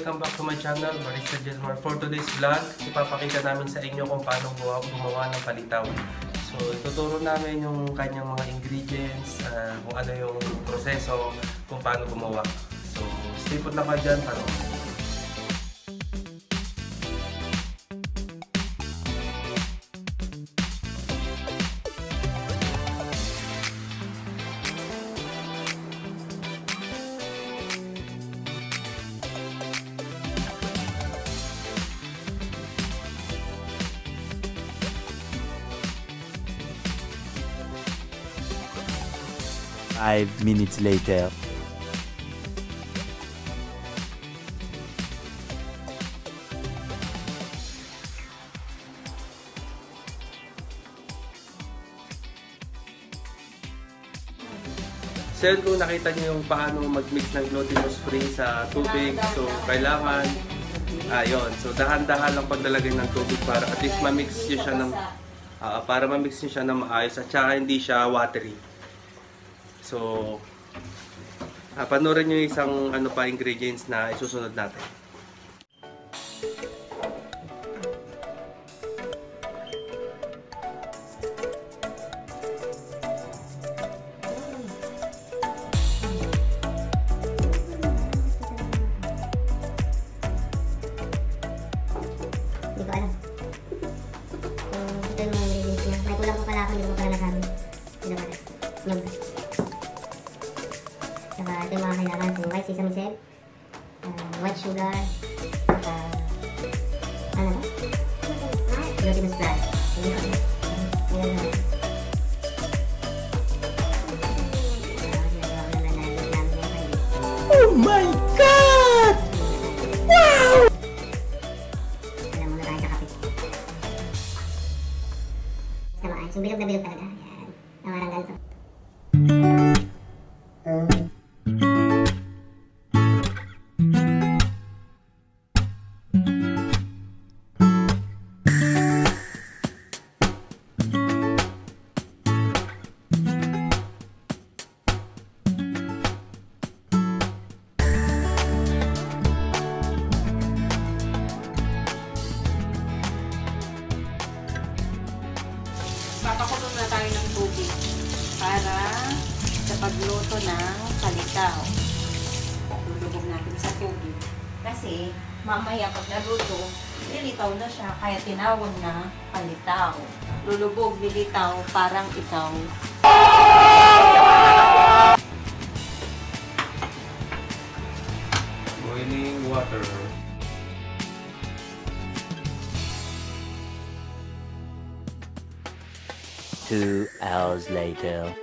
welcome back to my channel, Barista Jelmar. For today's vlog, ipapakita namin sa inyo kung paano gumawa ng palitaw. So, ituturo namin yung kanyang mga ingredients, kung ano yung proseso, kung paano gumawa. So, stay put na kayo dyan, tanong. Five minutes later. So yun, kung nakita nyo yung paano mag-mix ng glutinous free sa tubig, so kailangan, yun, so dahan-dahan lang paglalagay ng tubig para at least ma-mix nyo siya ng, para ma-mix nyo siya ng maayos at saka hindi siya watery. So, panoorin nyo yung isang ingredients na isusunod natin. Hindi ko alam. Ito yung mga ingredients niya. May kulang ko pala ako, hindi ko pala nasabi. Yung saka ito yung mga kailangan. So, white sesame seed, white sugar, saka ano ba? Glutinous flour. Oh my God! Wow! Alam mo na tayo sa kape. Tama ay. So, bilog na bilog talaga. Ayan. Namarang ganito. Papakulo na tayo ng tubig para sa pagluto ng palitaw. Lulubog natin sa tubig. Kasi mamaya pag naluto, lilitaw na siya. Kaya tinawag na palitaw. Lulubog, lilitaw, parang ikaw. Boiling water. Two hours later.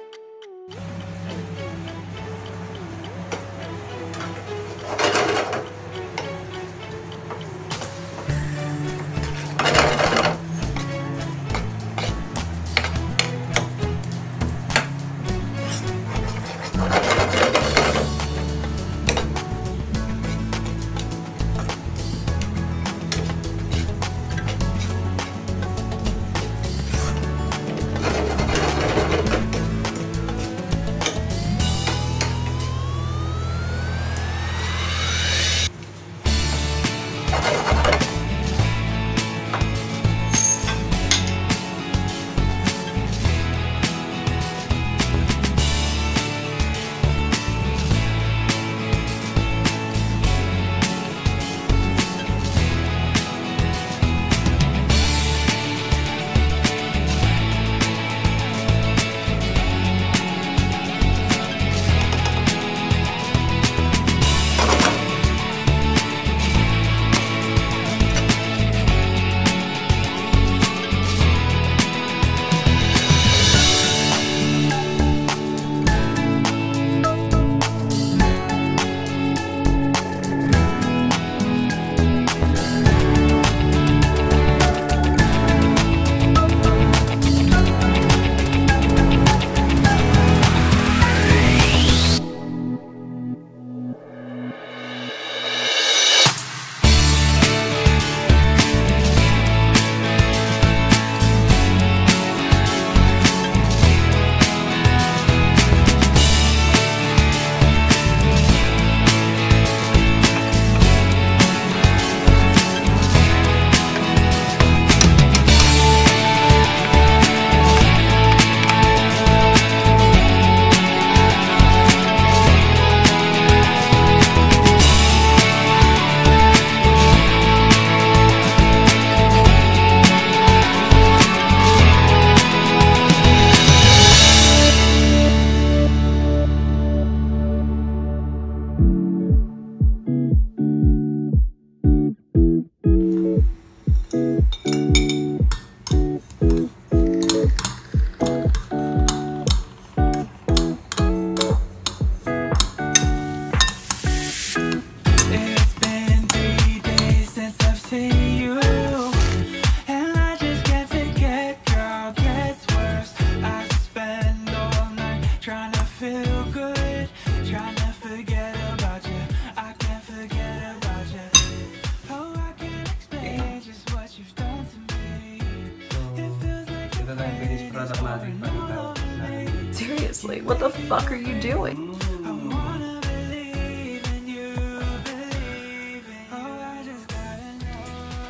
see you, and I just can't forget, girl, gets worse. I spend all night trying to feel good, trying to forget about you. I can't forget about you. Oh, I can't explain just what you've done to me. It feels like Ito na yung finished product natin. Palitaw. Seriously, what the fuck are you doing? I wanna believe in you, believe in you. Oh, I just gotta know.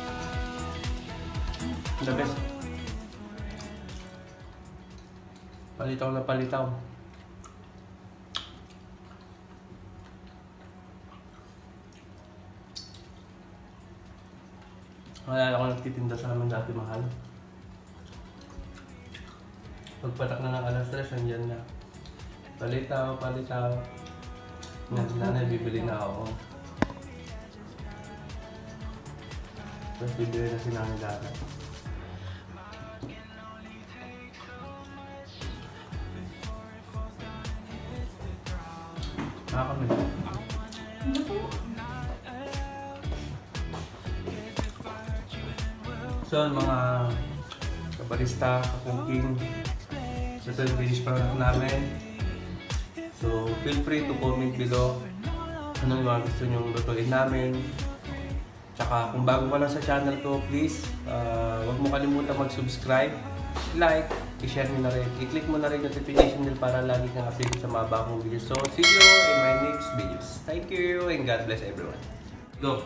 The best. Palitaw na palitaw. Wala ako nagtitinda sa amin dati, mahal. Pagpatak na ng alas 3, andyan na. Palitaw, palitaw. Nanay, bibili na ako. Tapos bibili na si Nanay Lara. Kami. So, mga kabarista, kakuking, ito yung finished product namin. So, feel free to comment below anong mga gusto nyo lutuin namin. Tsaka kung bago ka lang sa channel ko, please, huwag mo kalimutan mag-subscribe, like, i-share mo na rin, i-click mo na rin notification bell para lagi kang update sa mga bagong videos. So, see you in my next videos. Thank you and God bless everyone. Go!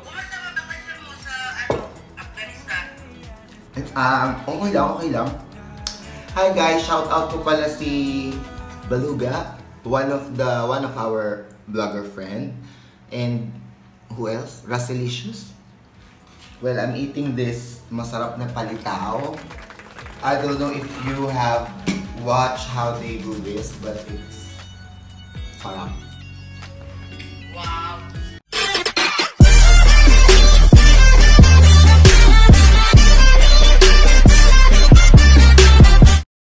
Okay lang. Hi guys, shout out ko pala si Baluga, one of our vlogger friend. And who else? Racelicious. Well, I'm eating this masarap na palitaw. I don't know if you have watched how they do this, but it's sarap.